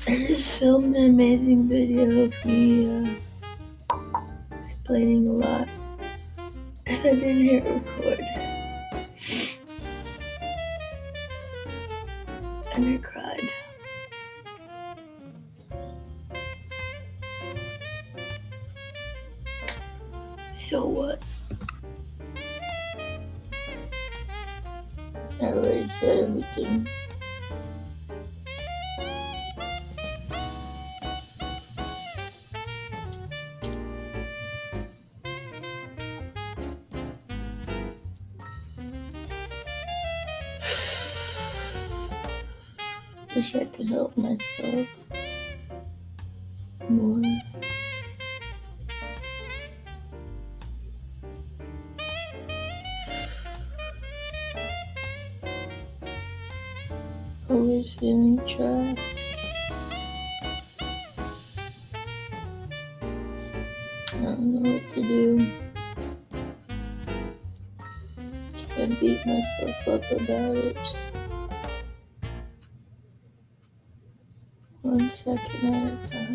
I just filmed an amazing video of me explaining a lot, and I didn't hit record, and I cried. So what? I already said everything. Wish I could help myself more. Always feeling trapped. I don't know what to do. Can't beat myself up about it. Just 1 second at a time.